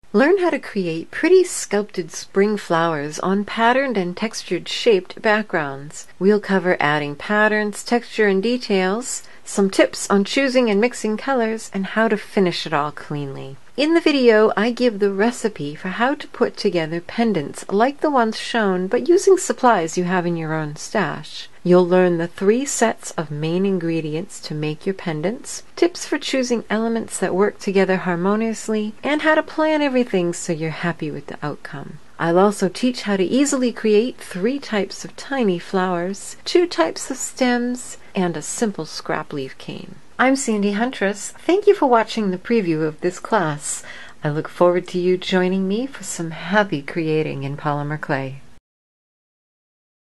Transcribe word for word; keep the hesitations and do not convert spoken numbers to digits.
Learn how to create pretty sculpted spring flowers on patterned and textured shaped backgrounds. We'll cover adding patterns, texture, and details, some tips on choosing and mixing colors, and how to finish it all cleanly. In the video, I give the recipe for how to put together pendants like the ones shown, but using supplies you have in your own stash. You'll learn the three sets of main ingredients to make your pendants, tips for choosing elements that work together harmoniously, and how to plan everything so you're happy with the outcome. I'll also teach how to easily create three types of tiny flowers, two types of stems, and a simple scrap leaf cane. I'm Sandy Huntress. Thank you for watching the preview of this class. I look forward to you joining me for some happy creating in polymer clay.